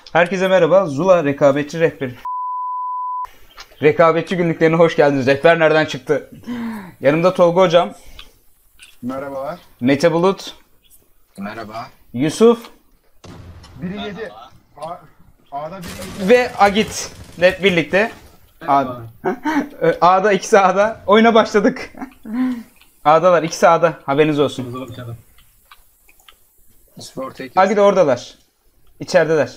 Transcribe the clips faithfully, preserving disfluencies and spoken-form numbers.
Herkese merhaba. Zula rekabetçi rehberi. Rekabetçi günlüklerine hoş geldiniz. Rehber nereden çıktı? Yanımda Tolga hocam. Merhabalar. Mete Bulut. Merhaba. Yusuf. biri yedi. A, A'da biri yedi. Ve Agit. Hep birlikte. A'da. A'da ikisi A'da. Oyuna başladık. A'dalar. İkisi A'da. Haberiniz olsun. Agit oradalar. İçerideler.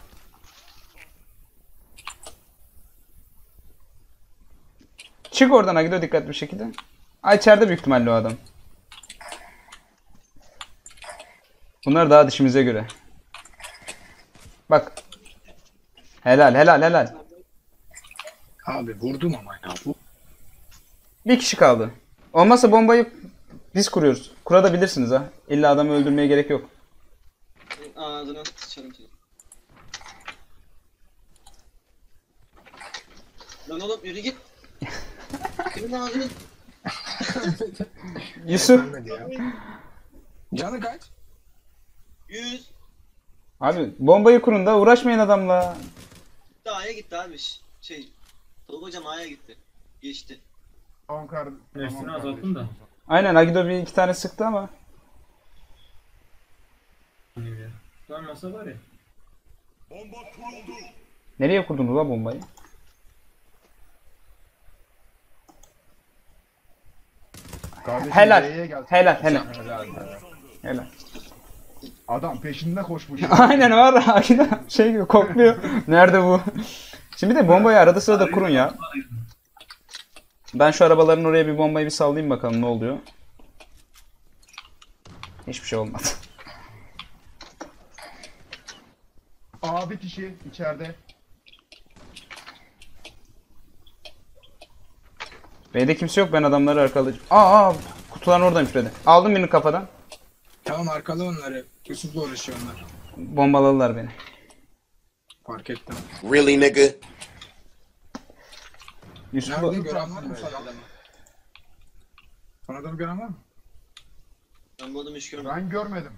Çık oradan Agido dikkatli bir şekilde. Ay içeride büyük ihtimalle o adam. Bunlar daha dişimize göre. Bak. Helal helal helal. Abi vurdum ama ya bu. Bir kişi kaldı. Olmazsa bombayı biz kuruyoruz. Kurabilirsiniz ha. İlla adamı öldürmeye gerek yok. Ağzına sıçarım seni. Lan oğlum yürü git. Kimin ağzını? Yusuf. Ölmedi ya. Canı kaç? Yüz. Abi bombayı kurun da uğraşmayın adamla. A'ya gitti abi. Şey. Tolga hocam A'ya gitti. Geçti. Tamam kardeşim. Nefsini azalttın da. Aynen Agido bir iki tane sıktı ama. Lan masa var ya. Nereye kurdun la bombayı? Kardeşim Helal. B'ye gel. Helal helal. Helal be. Helal. Adam peşinde koşmuş. Aynen var Agido şey gibi kokluyor. Nerede bu? Şimdi de bombayı arada sırada kurun ya. Ben şu arabaların oraya bir bombayı bir sallayayım bakalım ne oluyor. Hiçbir şey olmadı. A bir kişi içeride. B'de kimse yok, ben adamları arkalayacağım. Aa, aa kutuların oradaymış B'de. Aldım birini kafadan. Tamam arkalı onları. Yusuf'la uğraşıyor onlar. Bombaladılar beni. Fark ettim. Really, nigga? Yusuf Nerede gören var mı son adamı? Son adamı gören var mı? Ben bu adamı hiç görmedim. Ben görmedim.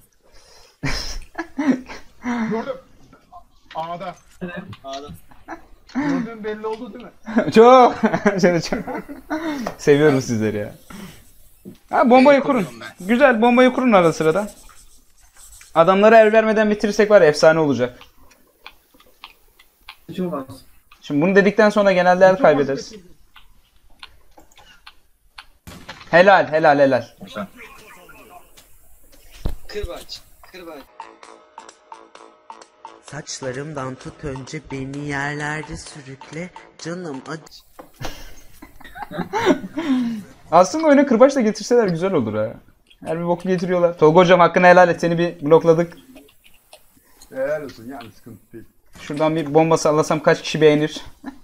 Gördüm. A'da. A'da. Gördüğüm belli oldu değil mi? çok. Seni çok. Seviyorum sizleri ya. Ha, bombayı B'yi kurun. kuruyorum ben. Güzel, bombayı kurun arada sırada. Adamlara el vermeden bitirirsek var ya, efsane olacak. Hiç olmaz. Şimdi bunu dedikten sonra genelde el kaybederiz. Helal helal helal. Güzel. Kırbaç. Kırbaç. Saçlarımdan tut önce beni yerlerde sürükle canım acı. Aslında oyuna kırbaç da getirseler güzel olur ha. Her bir boku getiriyorlar. Tolga hocam hakkını helal et, seni bir blokladık. Helal olsun yani sıkıntı değil. Şuradan bir bomba sallasam kaç kişi beğenir?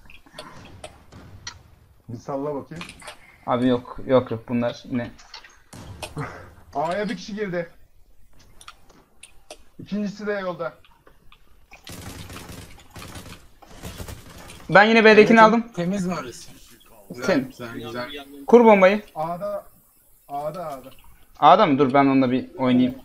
Bir salla bakayım. Abi yok yok yok bunlar yine. A'ya bir kişi girdi. İkincisi de yolda. Ben yine B'dekini aldım. Temiz mi orası? Güzel, Temiz. güzel, güzel. Kur bombayı. A'da. A'da A'da. A'da mı? Dur ben onunla bir oynayayım.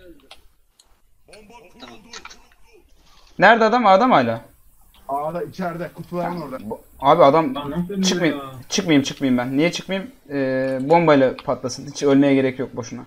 Tamam. Nerede adam? A'da mı hala? A'da içeride. Kutuların orada. Abi adam Lan nasıl çıkmayayım. ya? Çıkmayayım çıkmayayım ben. Niye çıkmayayım? Ee, bombayla patlasın. Hiç ölmeye gerek yok boşuna.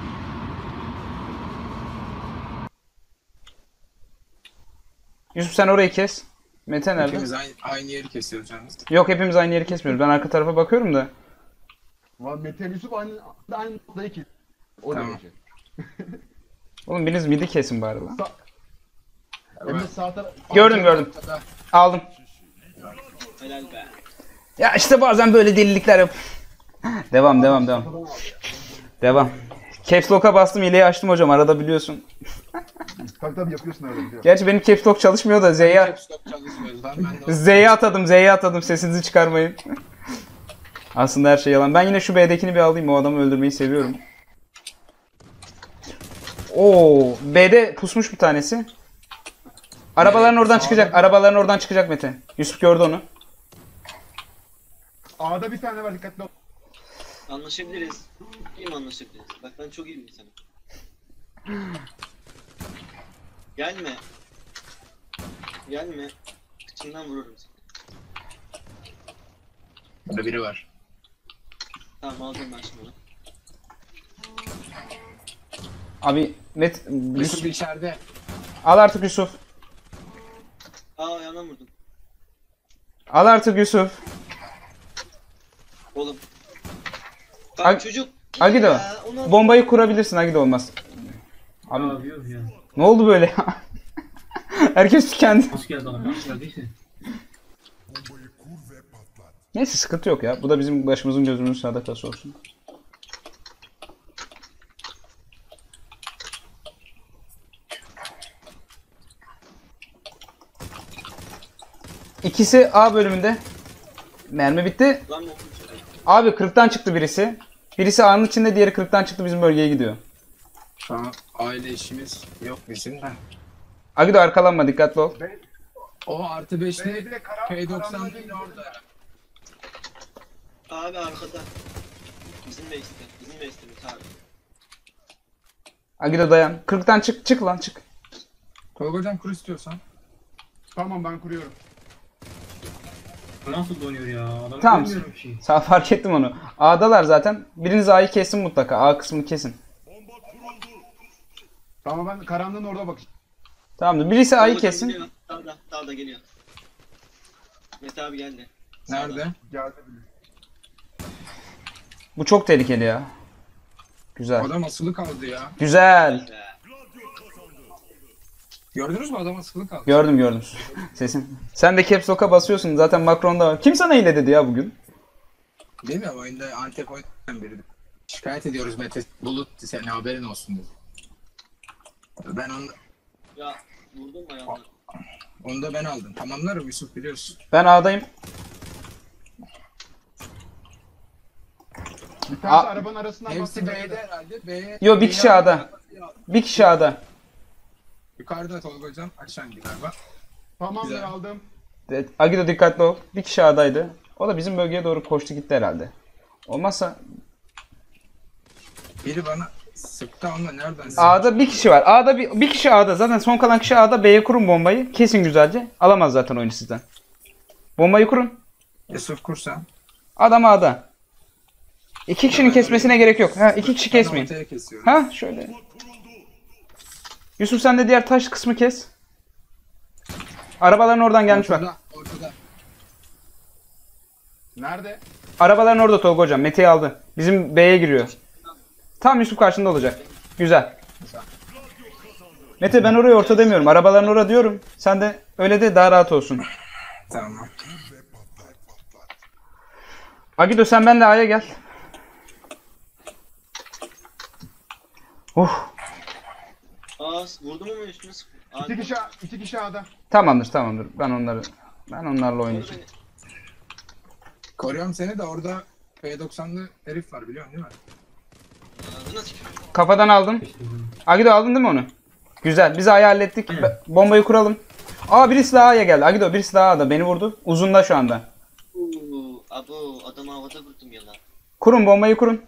Yusuf sen orayı kes. Mete nerede? Hepimiz aynı, aynı yeri kesiyoruz yalnız. Yok hepimiz aynı yeri kesmiyoruz. Ben arka tarafa bakıyorum da. Var Mete Yusuf aynı aynı noktayı ki. O Tamam. derece. Oğlum biriniz midi kesin bari lan. Hem de sağ taraf. Gördüm gördüm. Aldım. Helal be. Ya işte bazen böyle delilikler yap. Devam devam devam. Devam. Caps Lock'a bastım, hileyi açtım hocam, arada biliyorsun. Tabii tabii yapıyorsun öyle biliyorum. Gerçi benim Caps Lock çalışmıyor da Z'ye Caps Lock çalışmıyoruz lan. Ben de o- Z'ye atadım Z'ye atadım, sesinizi çıkarmayın. Aslında her şey yalan. Ben yine şu B'dekini bir alayım, o adamı öldürmeyi seviyorum. Oo, B'de pusmuş bir tanesi. Arabaların oradan çıkacak. Arabaların oradan çıkacak Mete. Yusuf gördü onu. A'da bir tane var, dikkatli ol. Anlaşabiliriz. İyi mi anlaşabiliriz? Bak ben çok iyi bir insanım. Gelme. Gelme. Kıçından vururum seni. Burada biri var. Tamam aldım ben şimdi onu. Abi Met Yusuf içeride. al artık Yusuf. Aa ayağına vurdum. Al artık Yusuf. Oğlum. Bak Ag- çocuk. Agido. Ya, onu- Bombayı kurabilirsin Agido olmaz. Abi Abi yok ya. ne oldu böyle ya? Herkes tükendi. Hoş geldin adam. Hoş geldiyse. Neyse sıkıntı yok ya. Bu da bizim başımızın gözümüzün sadakası olsun. İkisi A bölümünde. Mermi bitti. Lan bu- Abi kırktan çıktı birisi. Birisi A'nın içinde, diğeri kırktan çıktı, bizim bölgeye gidiyor. Şu an aile işimiz yok bizim de. Agido arkalanma, dikkatli ol. O artı beşli B'de karan- P doksan karanlığa değil gidiyor. orada. Abi arkada. Bizim base'te. Bizim base'te bir abi. Agido dayan. kırktan çık, çık lan çık. Tolga hocam kur istiyorsan. Tamam ben kuruyorum. Nasıl donuyor ya? Adamı Tamam. görmüyorum ki. Sağ fark ettim onu. A'dalar zaten. Biriniz A'yı kesin mutlaka. A kısmını kesin. Tamam ben karanlığın orada bakayım. Tamamdır. Birisi A'yı Dağda kesin. geliyor, Dağda, dağda geliyor. Mete abi geldi. Nerede? Geldi bile. Bu çok tehlikeli ya. Güzel. Adam asılı kaldı ya. Güzel. Be. Gördünüz mü adam asılı kaldı. Gördüm gördüm. Sesin. Sen de caps lock'a basıyorsun. Zaten Macron'da var. Kim sana hile dedi ya bugün? Değil mi? Oyunda Antep oynayan biri. Şikayet ediyoruz Mete Bulut senin haberin olsun dedi. Ben onu, Ya vurdun mu ayağına? onu da ben aldım. Tamamlarım Yusuf biliyorsun. Ben A'dayım. Bir tanesi Aa. arabanın arasından Hepsi bastı. B'de herhalde. B, Yo, bir B'ye kişi aldı. A'da. Bir kişi A'da. Yukarıda Tolga hocam. Aşağı indi galiba. Tamamdır Güzel. aldım. Evet, Agido dikkatli ol. Bir kişi A'daydı. O da bizim bölgeye doğru koştu gitti herhalde. Olmazsa Biri bana sıktı ama nereden sıktı? A'da bir kişi var. A'da bir, bir kişi A'da. Zaten son kalan kişi A'da. B'ye kurun bombayı. Kesin güzelce. Alamaz zaten oyunu sizden. Bombayı kurun. Yusuf kursan. Adam A'da. İki kişinin kesmesine gerek yok. Ha, iki kişi Ben kesmeyin. ortaya kesiyorum. Ha şöyle. Yusuf sen de diğer taş kısmı kes. Arabaların oradan gelmiş bak. Ortada, ortada. Nerede? Arabaların orada Tolga hocam. Mete'yi aldı. Bizim B'ye giriyor. Tam Yusuf karşında olacak. Güzel. Mete ben orayı orta demiyorum. Arabaların orada diyorum. Sen de öyle de daha rahat olsun. Tamam. Agido sen benle A'ya gel. Uh, Aa vurdum ama üstüne sık. Aa, İki kişi, iki kişi A'da. tamamdır tamamdır. Ben onları ben onlarla oynayacağım. Koruyorum seni de orada P doksanlı herif var biliyorsun değil mi? Aa, nasıl? Kafadan aldım. Agido aldın değil mi onu? Güzel. Biz A'yı hallettik. Be- Bombayı kuralım. Aa birisi daha A'ya geldi. Agido birisi daha A'da. Beni vurdu. Uzunda şu anda. Uuu abo adamı havada vurdum ya lan. Kurun bombayı kurun.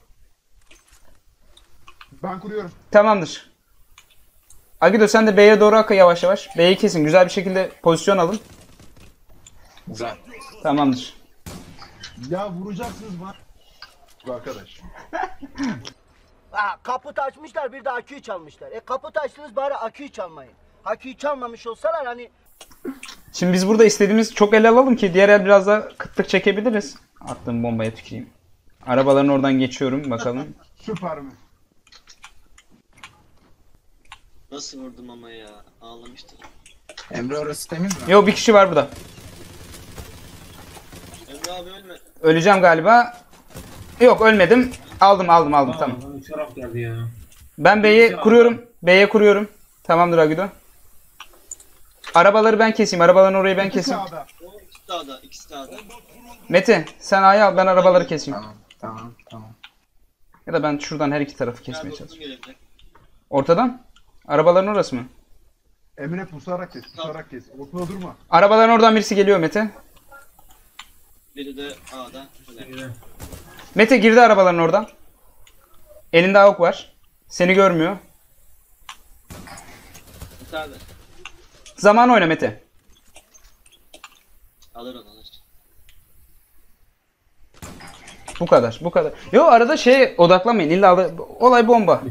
Ben kuruyorum. Tamamdır. Agido sen de B'ye doğru akın yavaş yavaş. B'yi kesin. Güzel bir şekilde pozisyon alın. Güzel. Tamamdır. Ya vuracaksınız bana. Bu arkadaş. Ha, kaput açmışlar bir de aküyü çalmışlar. E kaput açtınız bari aküyü çalmayın. Aküyü çalmamış olsalar hani Şimdi biz burada istediğimiz çok el alalım ki diğer el biraz daha kıtlık çekebiliriz. Attığım bombaya tüküreyim. Arabaların oradan geçiyorum bakalım. Süper mi? Nasıl vurdum ama ya ağlamıştım. Emre orası temiz mi? Yo bir kişi var burada. Emre abi ölme. Öleceğim galiba. Yok ölmedim. Aldım aldım aldım Aa, tamam. bana uçarak geldi ya. Ben B'ye kuruyorum. B'ye kuruyorum. Tamamdır Agido. Arabaları ben keseyim. Arabaların orayı ben İkisi keseyim. A'da. O ikisi dağda ikisi dağda. Mete sen A'yı al ben arabaları keseyim. Tamam. Tamam. Tamam. Ya da ben şuradan her iki tarafı Gel kesmeye dostum çalışayım. gelebilir. Ortadan? Arabaların orası mı? Emre pusarak kes, pusarak kes. Ortada durma. Arabaların oradan birisi geliyor Mete. Biri de A'da. Öyle. Güzel. Mete girdi arabaların oradan. Elinde A W P var. Seni görmüyor. Mete abi. Zaman oyna Mete. Alır onu alır. Bu kadar, bu kadar. Yo arada şey odaklanmayın. İlla da- olay bomba.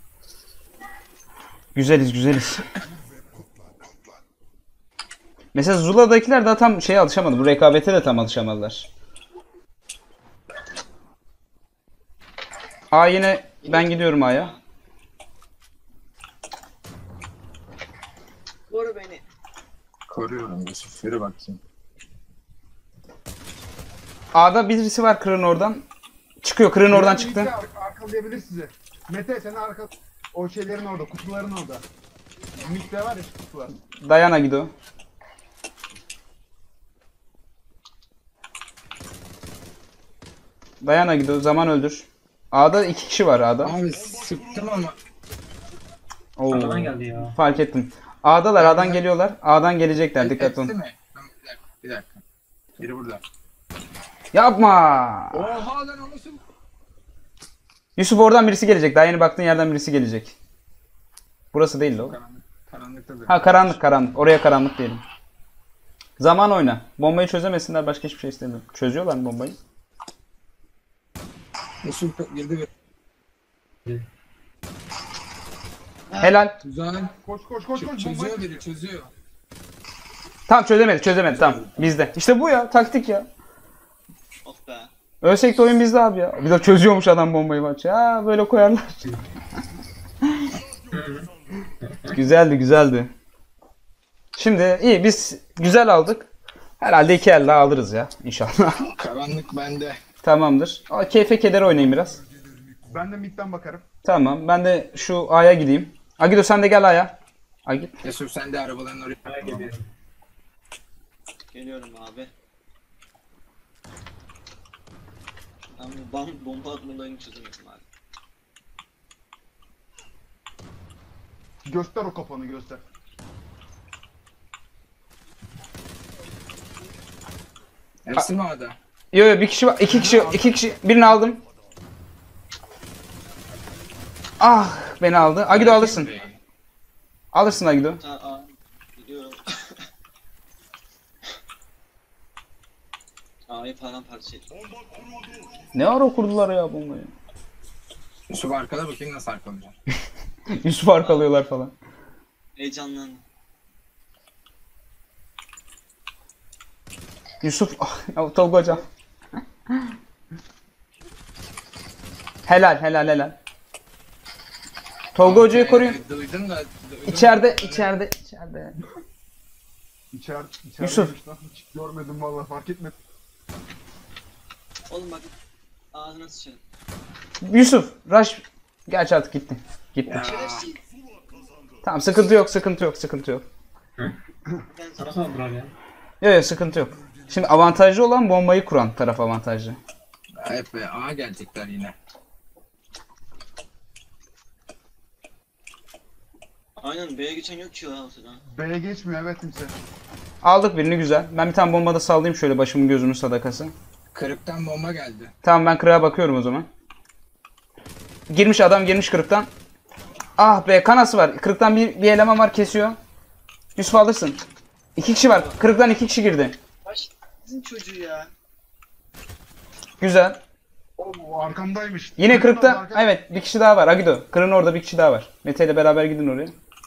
Güzeliz, güzeliz. Mesela Zula'dakiler daha tam şeye alışamadı. Bu rekabete de tam alışamadılar. A yine ben gidiyorum A'ya. Koru beni. Koruyorum Yusuf. Yürü bakayım. A'da birisi var Kırın oradan. Çıkıyor. Kırın oradan çıktı. Mete ar- arkalayabilir sizi. Mete sen arka... O şeylerin orada, kutuların orada. Mite var ya şu kutular. Dayana gidiyor. Dayana gidiyor. Zaman öldür. A'da iki kişi var A'da. Abi sıktım ama. Oo. Arkadan geldi ya. Fark ettim. A'dalar. A'dan geliyorlar. A'dan gelecekler. Dikkat Hepsi olun. mi? Tamam, bir dakika. Bir dakika. Biri burada. Yapma. Oha lan o nasıl? Yusuf oradan birisi gelecek. Daha yeni baktığın yerden birisi gelecek. Burası değil de o. Karanlık. Karanlıkta da. Ha karanlık karanlık. Oraya karanlık diyelim. Zaman oyna. Bombayı çözemesinler. Başka hiçbir şey istemiyorum. Çözüyorlar mı bombayı? Yusuf girdi bir. Helal. Güzel. Koş koş koş koş. Çözüyor bombayı- biri çözüyor. Tamam çözemedi çözemedi tamam. Bizde. İşte bu ya taktik ya. Of be. Ölsek de oyun bizde abi ya. Bir de çözüyormuş adam bombayı maç. Ya böyle koyarlar. Güzeldi güzeldi. Şimdi iyi biz güzel aldık. Herhalde iki el daha alırız ya inşallah. Karanlık bende. Tamamdır. Aa, keyfe keder oynayın biraz. Ben de midden bakarım. Tamam ben de şu A'ya gideyim. Agido sen de gel A'ya. Aa, git. Yusuf sen de arabaların oraya. Aya geliyorum. Geliyorum abi. Ben bu bom bomba atma olayını çözemiyorum abi. Göster o kafanı göster. Hepsi mi A'da? Yo yo bir kişi var. iki kişi. iki kişi. Birini aldım. Ah beni aldı. Agido alırsın. Alırsın Agido. Ta aa. Gidiyorum. A'yı paramparça ettim. Ne ara kurdular ya bombayı. Yusuf arkada bakayım nasıl arkalayacağım. Yusuf arkalıyorlar falan. Heyecanlandım. Yusuf, ah, ya Tolga hocam. Helal, helal, helal. Tolga hocayı koruyun. Evet, duydum da. Duydum İçeride, da- içeride, içeride. İçer, içer Yusuf. Lan. Hiç görmedim vallahi fark etmedim. Oğlum bak. Ağzına sıçarım. Yusuf, Rush. Gerçi artık gitti. Gitti. Ya, Şerefsiz. Tamam, sıkıntı yok, sıkıntı yok, sıkıntı yok. Ben Sana saldırar ya. Yok yok, sıkıntı yok. Şimdi avantajlı olan bombayı kuran taraf avantajlı. hep be A gelecekler yine. Aynen B'ye geçen yok ki ya ortada. B'ye geçmiyor evet kimse. Aldık birini güzel. Ben bir tane bomba da sallayayım şöyle başımın gözümün sadakası. Kırıktan bomba geldi. Tamam ben kırığa bakıyorum o zaman. Girmiş adam girmiş kırıktan. Ah be kanası var. Kırıktan bir, bir eleman var kesiyor. Yusuf alırsın. İki kişi var. Kırıktan iki kişi girdi. Baş sizin çocuğu ya. Güzel. O arkamdaymış. Yine Kırın kırıkta. orada arka- Evet bir kişi daha var. Agido. Kırın orada bir kişi daha var. Mete ile beraber gidin oraya.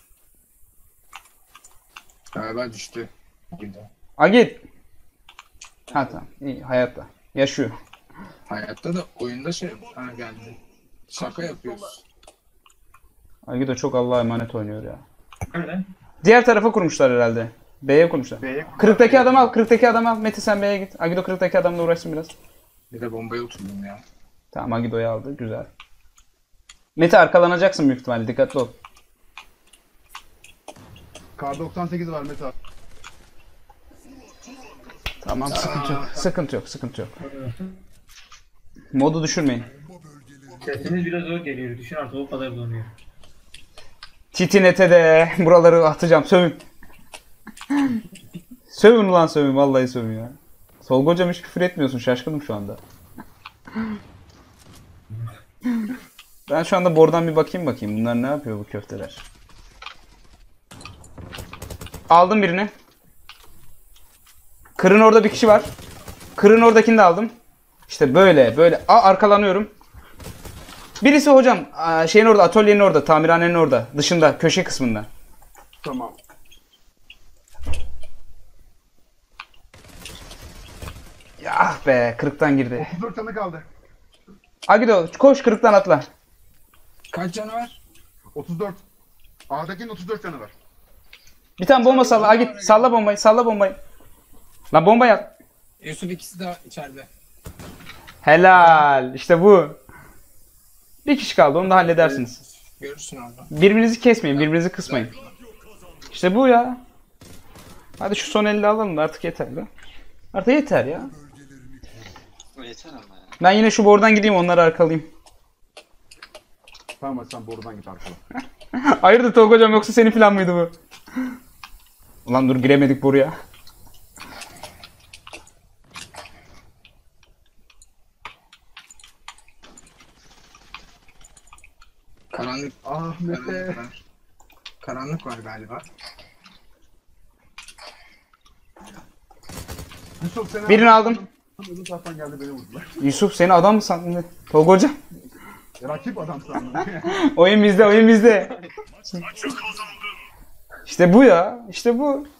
Galiba düştü. Girdi. Agit. Ha tamam. İyi hayatta. Yaşıyor. Hayatta da oyunda şey ha geldi. Şaka yapıyoruz. Agido çok Allah'a emanet oynuyor ya. Nerede? Diğer tarafa kurmuşlar herhalde. B'ye kurmuşlar. B'ye Kırıktaki adam al. Kırıktaki adam al. Mete sen B'ye git. Agido kırıktaki adamla uğraşsın biraz. Bir de bombaya oturdum ya. Tamam Agido'yu aldı. Güzel. Mete arkalanacaksın büyük ihtimalle. Dikkatli ol. Kar doksan sekiz var Mete. Tamam sıkıntı yok. Sıkıntı yok. Sıkıntı yok. Modu düşürmeyin. Sesiniz biraz zor geliyor. Düşün artık o kadar donuyor. Titinete de buraları atacağım. Sövün. Sövün ulan sövün. Vallahi sövün ya. Solgu hocam hiç küfür etmiyorsun. Şaşkınım şu anda. Ben şu anda bordan bir bakayım bakayım. Bunlar ne yapıyor bu köfteler? Aldım birini. Kırın orada bir kişi var. Kırın oradakini de aldım. İşte böyle böyle. Aa, arkalanıyorum. Birisi hocam aa, şeyin orada, atölyenin orada, tamirhanenin orada. Dışında, köşe kısmında. Tamam. Ya ah be, kırıktan girdi. otuz dört canı kaldı. Agido koş, kırıktan atla. Kaç canı var? otuz dört. A'dakinin otuz dört canı var. Bir tane bomba salla. Agit salla bombayı, salla bombayı. Lan bomba yap. Yusuf ikisi de içeride. Helal. İşte bu. Bir kişi kaldı, onu da halledersiniz. Görürsün orada. Birbirinizi kesmeyin, birbirinizi kısmayın. İşte bu ya. Hadi şu son elde alalım da artık yeter be. Artık yeter ya. O yeter ama ya. Ben yine şu bordan gideyim, onları arkalayayım. Tamam hadi sen borudan git arkada. Hayırdır Tolga hocam, yoksa senin plan mıydı bu? Ulan dur, giremedik buraya. Karanlık, Ah karanlık Mete. var. Karanlık var galiba. Yusuf seni Birini aldım. Öbür taraftan geldi beni vurdular. Yusuf seni adam mı sandın? Tolga hocam. Rakip adam sandım. Oyun bizde, oyun bizde. İşte bu ya. İşte bu.